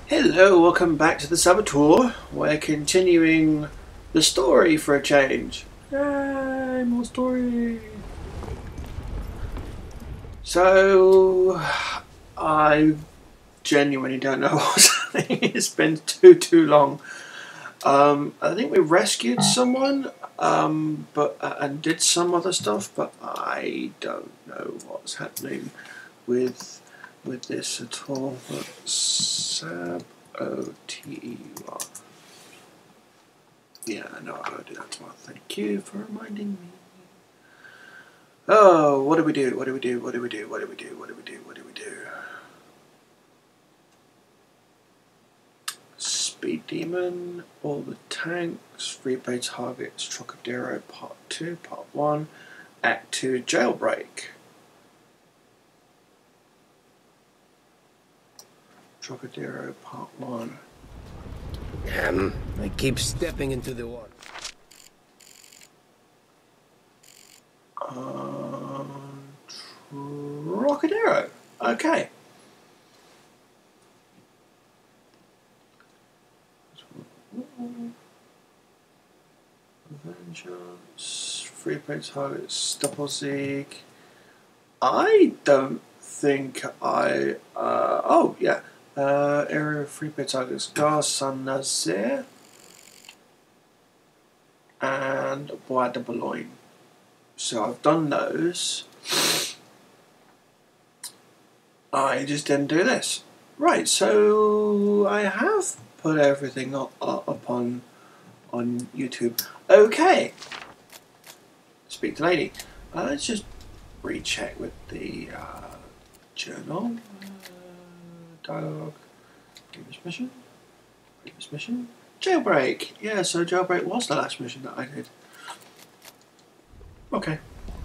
Hello, welcome back to the Saboteur. We're continuing the story for a change. Yay, more story. So, I genuinely don't know what's happening. It's been too long. I think we rescued someone, and did some other stuff, but I don't know what's happening with this at all. But Saboteur. Yeah, I know how to do that tomorrow. Thank you for reminding me. Oh, what do we do? What do we do? What do we do? What do we do? What do we do? What do we do? Speed Demon, all the tanks, free play targets, Trocadero Part 2, Part 1, Act 2, Jailbreak. Trocadero Part 1. I keep stepping into the water. Trocadero. Okay. Avenge, free play targets, Doppelsieg. I don't think I. Oh, yeah. Area of free play targets, Gare Saint-Nazaire and Bois de Boulogne. So I've done those. I just didn't do this. Right, so I have put everything up on YouTube. Okay. Speak to lady. Let's just recheck with the journal. Dialogue. Previous mission. Jailbreak. Yeah, so Jailbreak was the last mission that I did. Okay.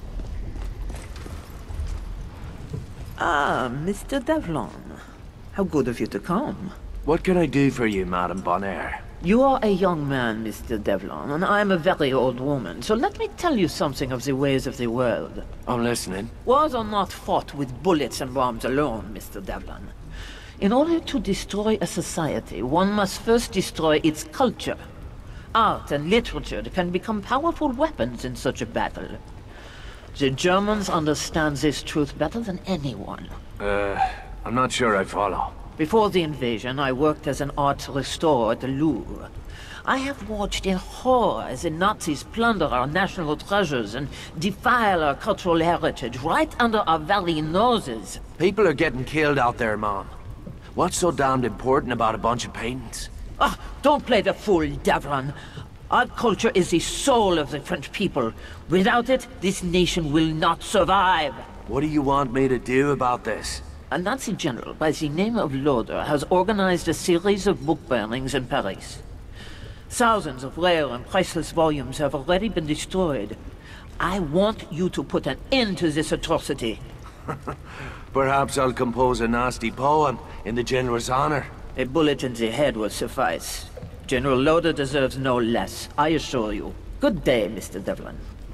Ah, Mr. Devlin. How good of you to come. What can I do for you, Madame Bonaire? You are a young man, Mr. Devlin, and I am a very old woman, so let me tell you something of the ways of the world. I'm listening. Wars are not fought with bullets and bombs alone, Mr. Devlin. In order to destroy a society, one must first destroy its culture. Art and literature can become powerful weapons in such a battle. The Germans understand this truth better than anyone. I'm not sure I follow. Before the invasion, I worked as an art restorer at the Louvre. I have watched in horror as the Nazis plunder our national treasures and defile our cultural heritage right under our very noses. People are getting killed out there, Mom. What's so damned important about a bunch of paintings? Ah, don't play the fool, Devlin. Art culture is the soul of the French people. Without it, this nation will not survive. What do you want me to do about this? A Nazi general by the name of Loder has organized a series of book burnings in Paris. Thousands of rare and priceless volumes have already been destroyed. I want you to put an end to this atrocity. Perhaps I'll compose a nasty poem in the General's honor. A bullet in the head will suffice. General Loder deserves no less, I assure you. Good day, Mr. Devlin.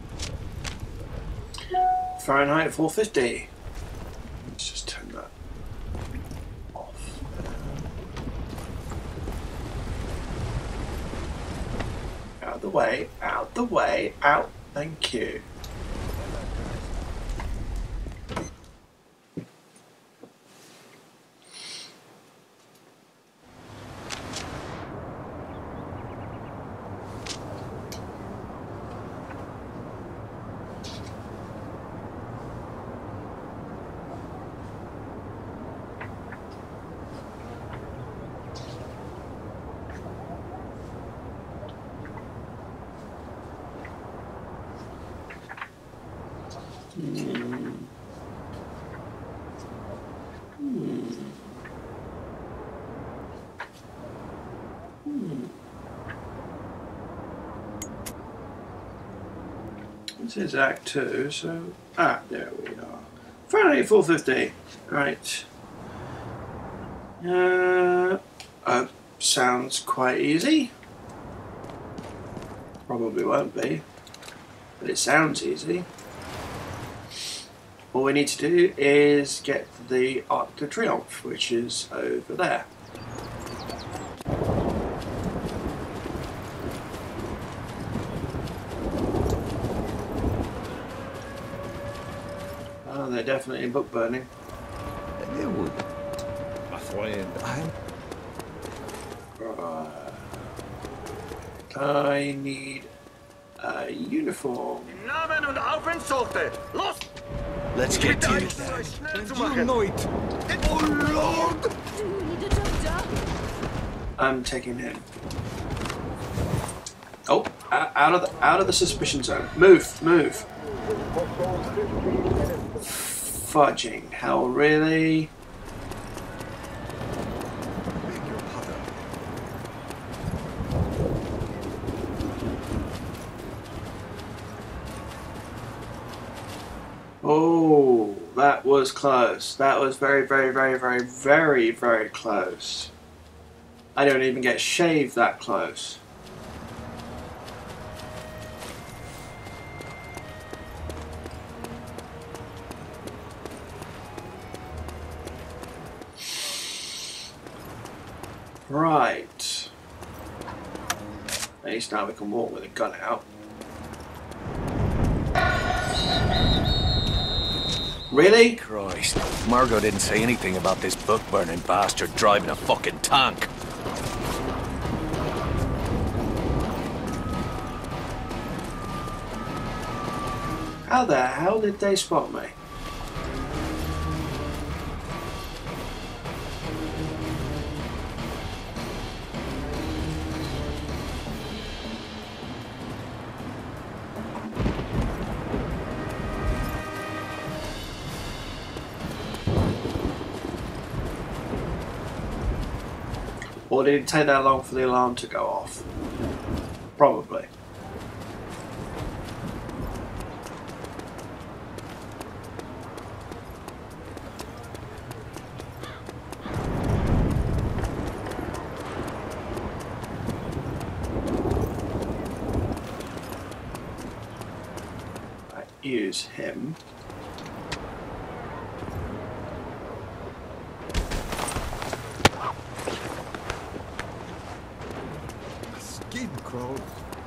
Fahrenheit 450. Let's just turn that off. Out the way, out the way, out. Thank you. This is Act 2, so... Ah, there we are. Fahrenheit 450. Right. Sounds quite easy. Probably won't be. But it sounds easy. All we need to do is get the Arc de Triomphe, which is over there. definitely book burning. My friend, Right. I need a uniform. Namen und Aufentsorte! Los! Let's get to it then. Schnell zu machen! Oh Lord! I'm taking him. Oh, out of the suspicion zone. Move, move. Fudging hell, really? Oh, that was close. That was very, very, very, very, very, very close. I don't even get shaved that close. Right. At least now we can walk with a gun out. Really? Christ. Margot didn't say anything about this book-burning bastard driving a fucking tank. How the hell did they spot me? Or did it take that long for the alarm to go off? Probably. I use him. Skin crawl.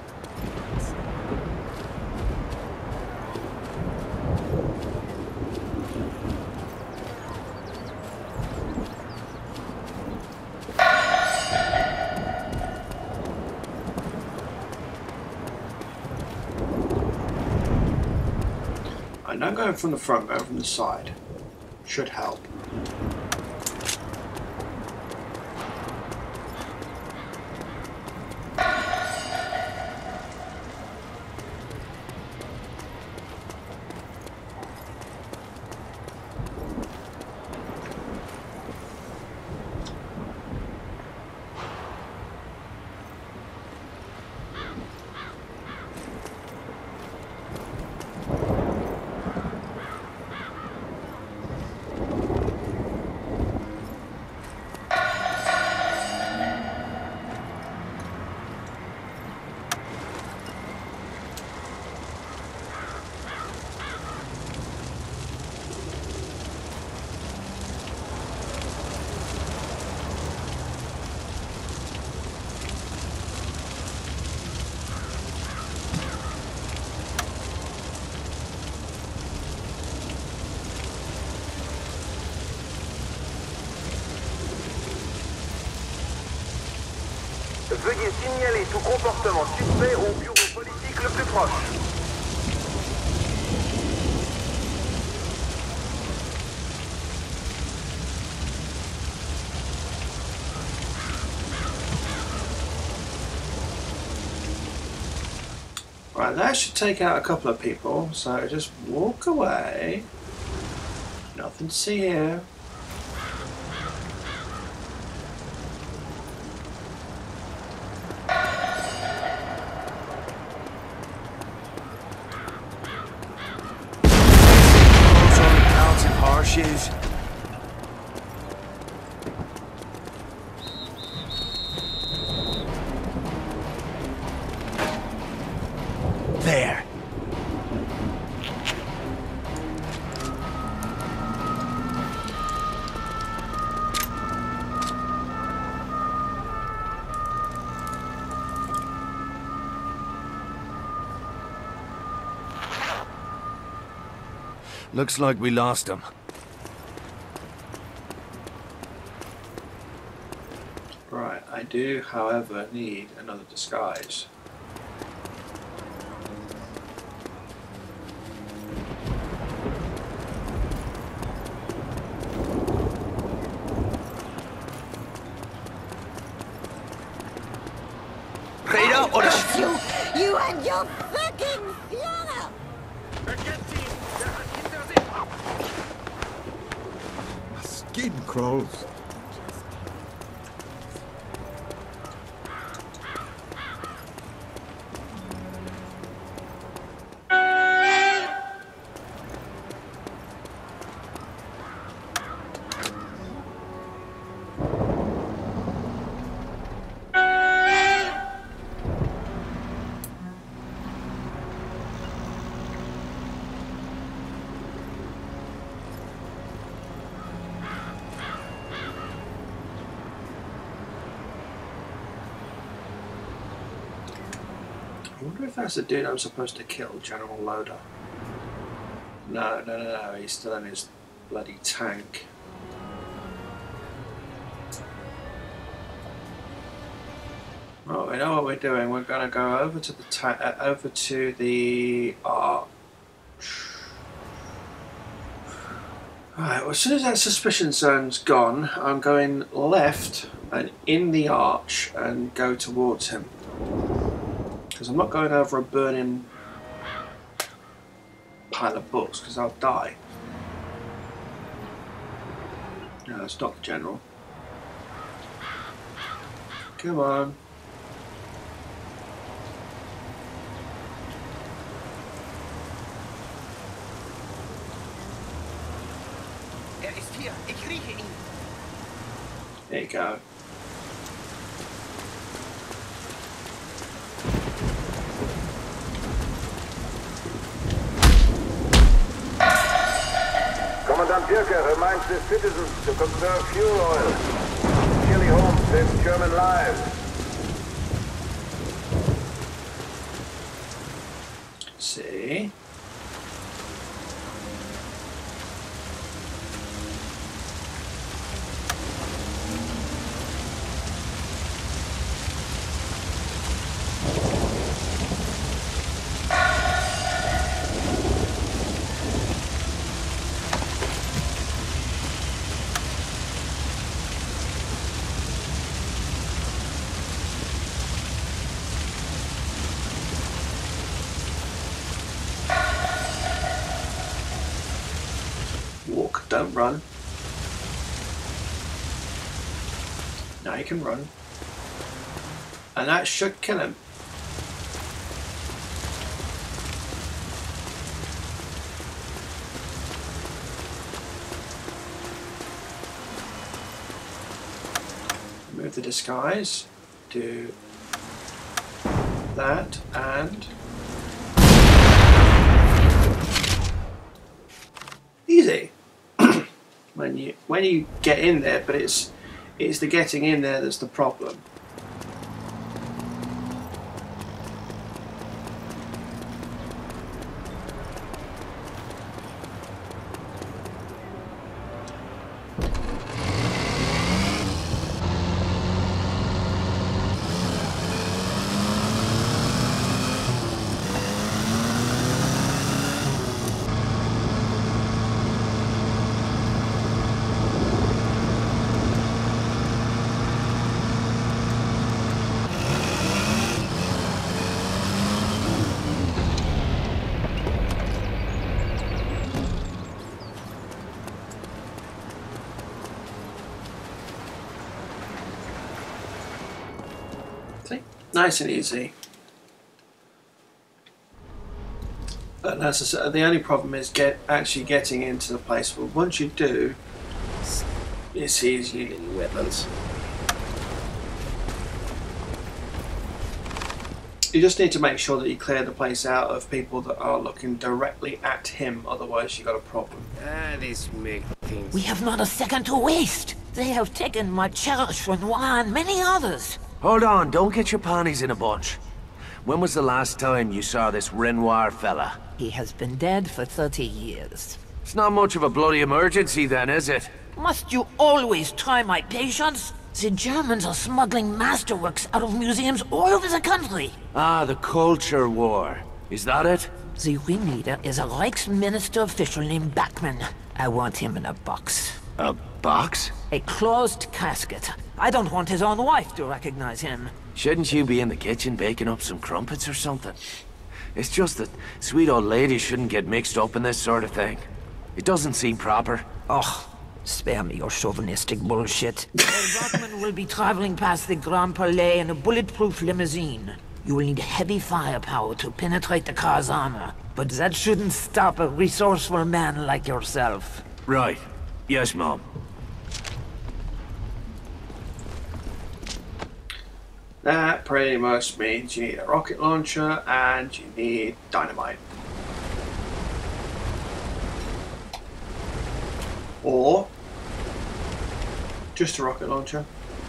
I'm not going from the front, going from the side. Should help. Veuillez signaler tout comportement suspect au bureau politique le plus proche. Right, that should take out a couple of people, so just walk away. Nothing to see here. Shoes. There. Looks like we lost him. Right, I do, however, need another disguise. You and your fucking Führer! My skin crawls. I wonder if that's the dude I'm supposed to kill, General Loader. No, he's still in his bloody tank. Well, we know what we're doing. We're going to go over to the arch. Alright, well, as soon as that suspicion zone's gone, I'm going left and in the arch and go towards him. Because I'm not going over a burning pile of books, because I'll die. No, it's not the general. Come on. There you go. Commandant Dierker reminds the citizens to conserve fuel oil. Sincerely home saves German lives. See? Don't run. Now you can run. And that should kill him. Remove the disguise. Do that and... easy. When you get in there, but it's the getting in there that's the problem. Nice and easy. And as I said, the only problem is actually getting into the place. But once you do, it's easy using weapons. You just need to make sure that you clear the place out of people that are looking directly at him. Otherwise, you got a problem. This makes things... We have not a second to waste. They have taken my cherished Renoir and many others. Hold on, don't get your panties in a bunch. When was the last time you saw this Renoir fella? He has been dead for 30 years. It's not much of a bloody emergency then, is it? Must you always try my patience? The Germans are smuggling masterworks out of museums all over the country. Ah, the culture war. Is that it? The ringleader is a Reichsminister official named Bachmann. I want him in a box. A box? A closed casket. I don't want his own wife to recognize him. Shouldn't you be in the kitchen baking up some crumpets or something? It's just that sweet old ladies shouldn't get mixed up in this sort of thing. It doesn't seem proper. Oh, spare me your chauvinistic bullshit. Bachmann will be traveling past the Grand Palais in a bulletproof limousine. You will need heavy firepower to penetrate the car's armor, but that shouldn't stop a resourceful man like yourself. Right. Yes, Mom. That pretty much means you need a rocket launcher and you need dynamite. Or just a rocket launcher.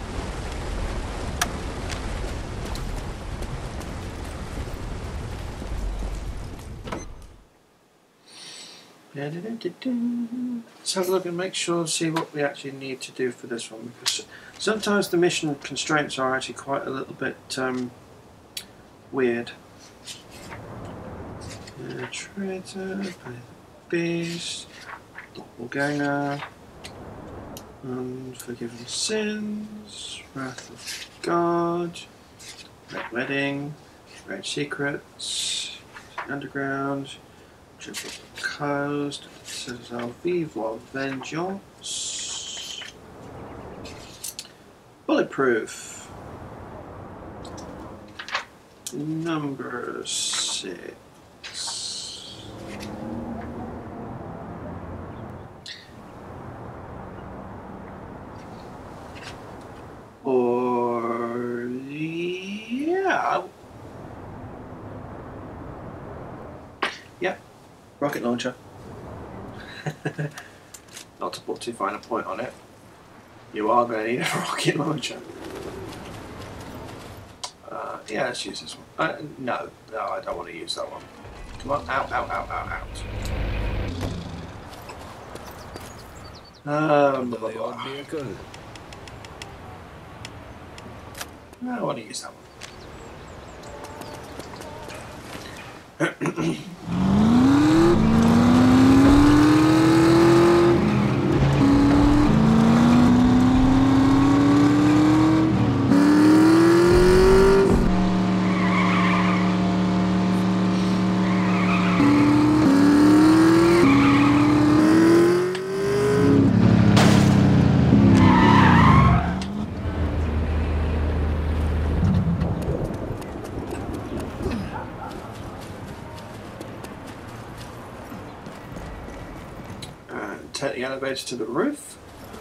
Let's have a look and make sure, see what we actually need to do for this one, because sometimes the mission constraints are actually quite a little bit weird. Traitor, Beast, Doppelganger, Unforgiven Sins, Wrath of God, Red Wedding, Red Secrets, Underground, Triple Closed, Citadel Vivo Vengeance, Bulletproof, number 6. Or yeah. Yep. Rocket launcher. Not to put too fine a point on it, you are going to need a rocket launcher. Yeah, let's use this one. No, I don't want to use that one. Come on, out. No, I want to use that one. Take the elevator to the roof.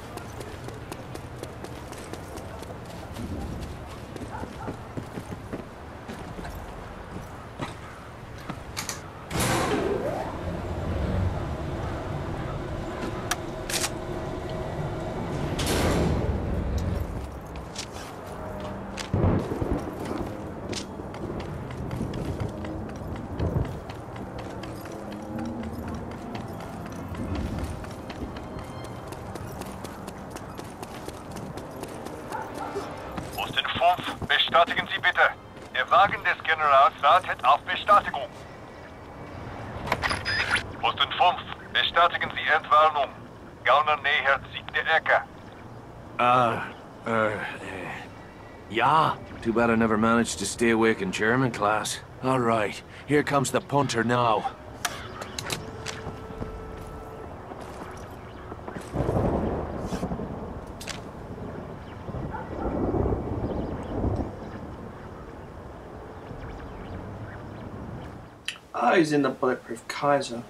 Bestätigen Sie bitte. Der Wagen des Generals wartet auf Bestätigung. Posten 5, bestätigen Sie Entwarnung. Gauner nähert sich der Ecke. Yeah. Too bad I never managed to stay awake in German class. All right, here comes the punter now. Oh, he's in the Bulletproof Kaiser.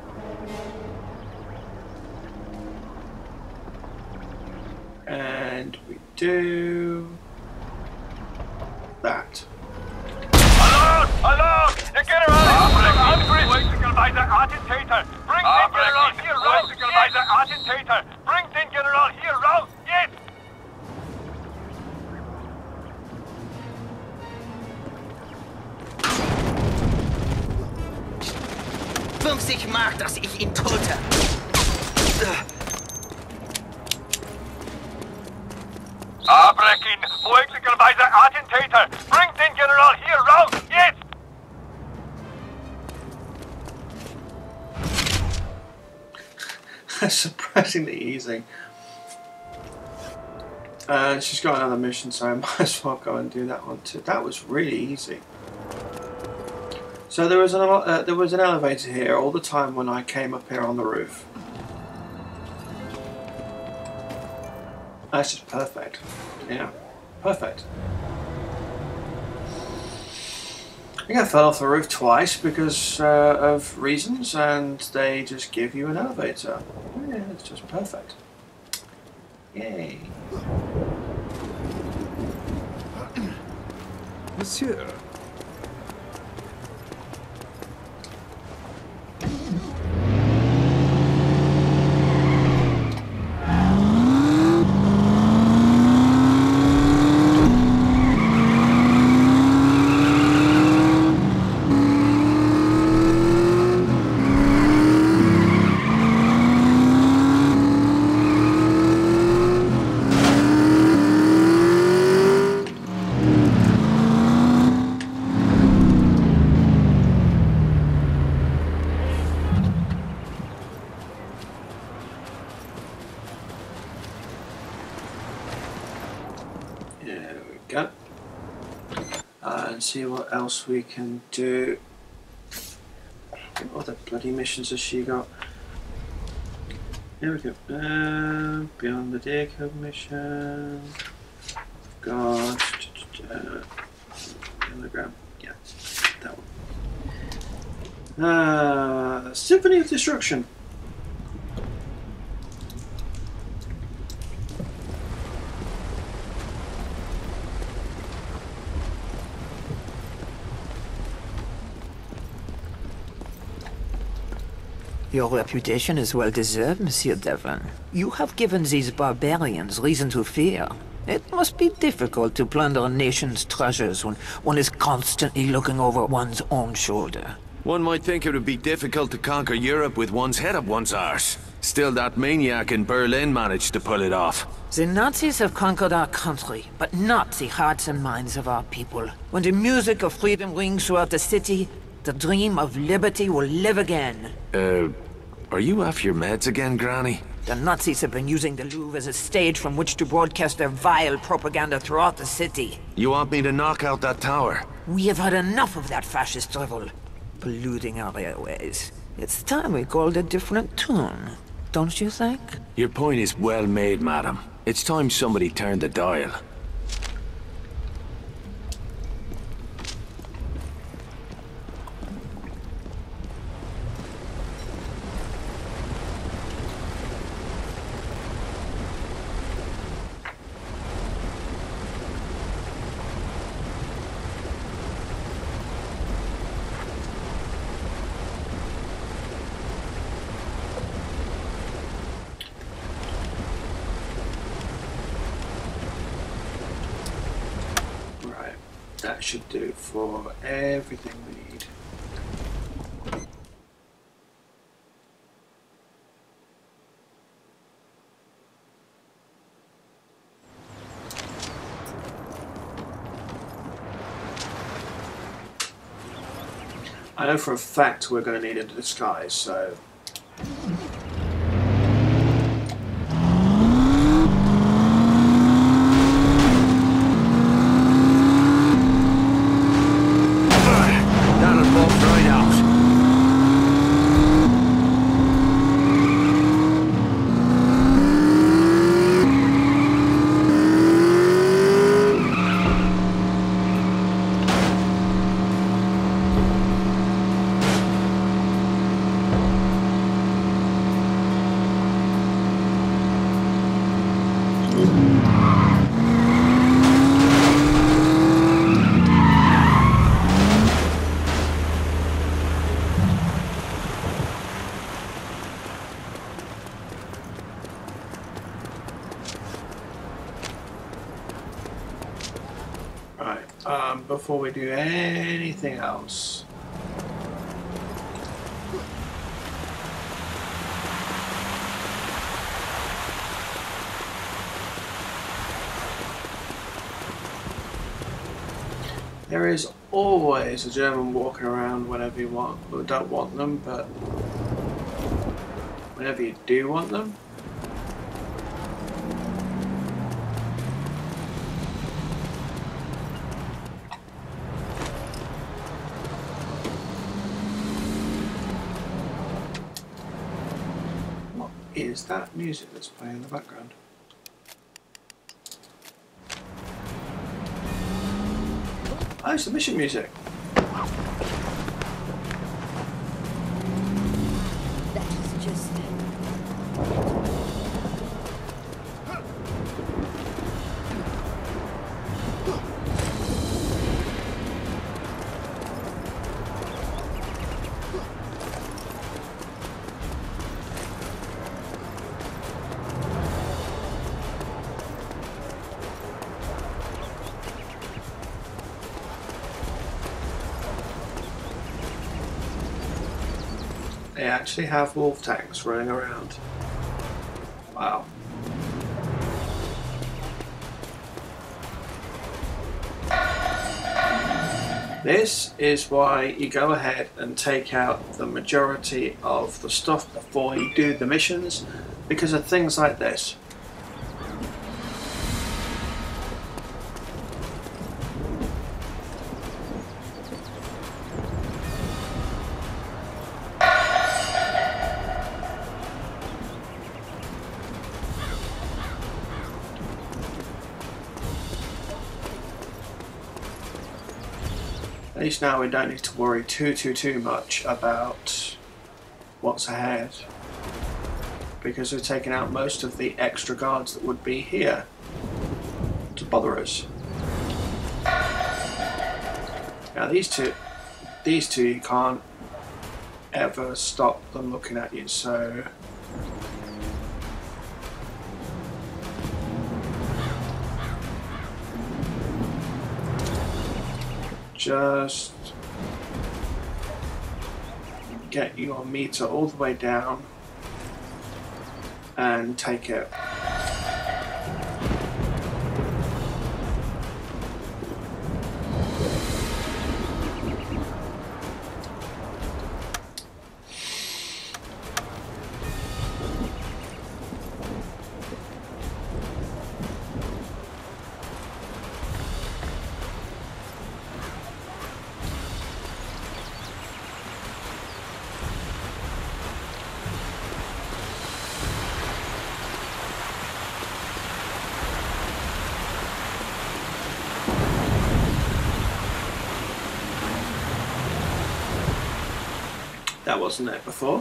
And we do that. Alarm! Alarm! Der General ist Angriffsweise Attentäter! Bringt den General hier raus! Weise Attentäter! Bringt den General hier raus! Jetzt! 50 Mark, dass ich ihn tote. Saarbrücken, möglicherweise Attentäter. Bringt den General hier raus, jetzt! That's surprisingly easy. She's got another mission, so I might as well go and do that one too. That was really easy. So there was an elevator here all the time when I came up here on the roof. That's just perfect. Yeah, perfect. I think I fell off the roof twice because of reasons, and they just give you an elevator. Yeah, it's just perfect. Yay. Monsieur. And see what else we can do. What other bloody missions has she got? Here we go. Beyond the Dierker mission. We've got Telegram. Yeah, that one. Symphony of Destruction. Your reputation is well deserved, Monsieur Devlin. You have given these barbarians reason to fear. It must be difficult to plunder a nation's treasures when one is constantly looking over one's own shoulder. One might think it would be difficult to conquer Europe with one's head up one's arse. Still, that maniac in Berlin managed to pull it off. The Nazis have conquered our country, but not the hearts and minds of our people. When the music of freedom rings throughout the city, the dream of liberty will live again. Are you off your meds again, Granny? The Nazis have been using the Louvre as a stage from which to broadcast their vile propaganda throughout the city. You want me to knock out that tower? We have had enough of that fascist drivel, polluting our airways. It's time we called a different tune, don't you think? Your point is well made, madam. It's time somebody turned the dial. That should do for everything we need. I know for a fact we're going to need a disguise, so... Before we do anything else, There is always a German walking around whenever you want, or don't want them, but whenever you do want them. What is that music that's playing in the background? Oh, it's the mission music. That is just it. They actually have wolf tanks running around. Wow. This is why you go ahead and take out the majority of the stuff before you do the missions, because of things like this. At least now we don't need to worry too much about what's ahead, because we've taken out most of the extra guards that would be here to bother us. Now these two you can't ever stop them looking at you, so just get your meter all the way down and take it. That wasn't it before.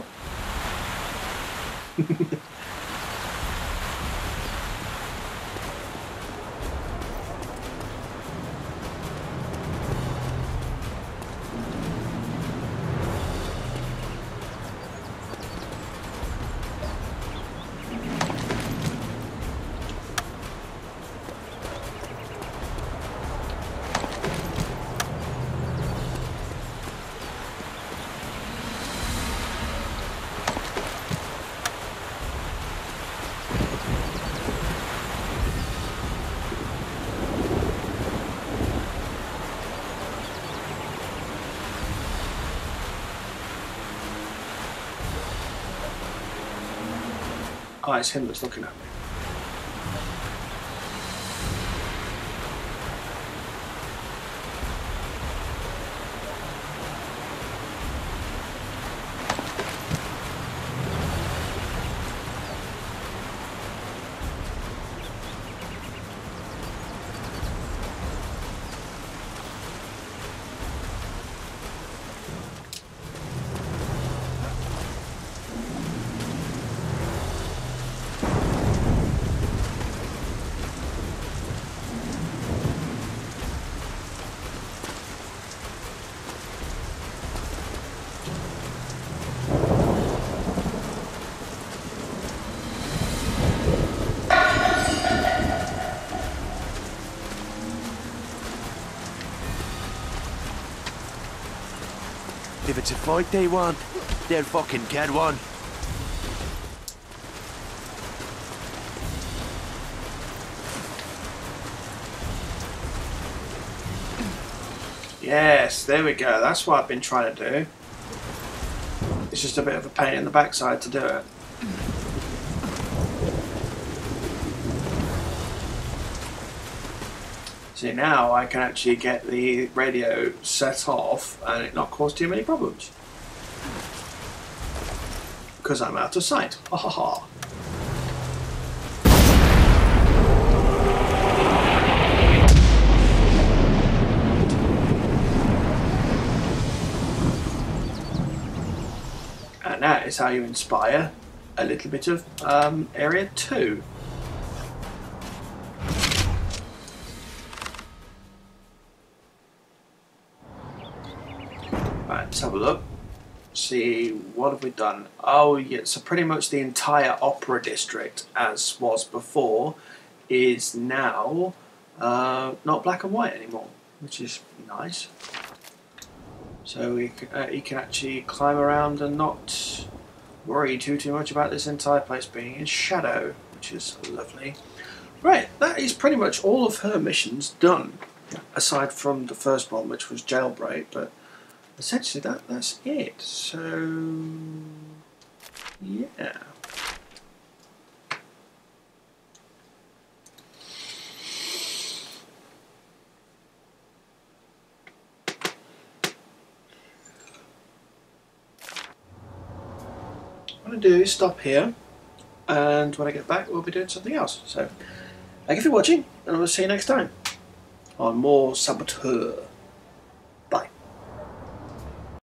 Oh, it's him that's looking at me. If it's a fight they want, they'll fucking get one. Yes, there we go. That's what I've been trying to do. It's just a bit of a pain in the backside to do it. See, now I can actually get the radio set off and it not cause too many problems. Because I'm out of sight. Ha ha ha. And that is how you inspire a little bit of Area 2. Right, let's have a look. See, what have we done? Oh yeah, so pretty much the entire opera district, as was before, is now not black and white anymore, which is nice. So he can actually climb around and not worry too much about this entire place being in shadow, which is lovely. Right, that is pretty much all of her missions done, aside from the first one, which was jailbreak, but essentially that's it. So yeah. What I'm going to do is stop here, and when I get back we'll be doing something else. So thank you for watching, and I will see you next time on more Saboteur.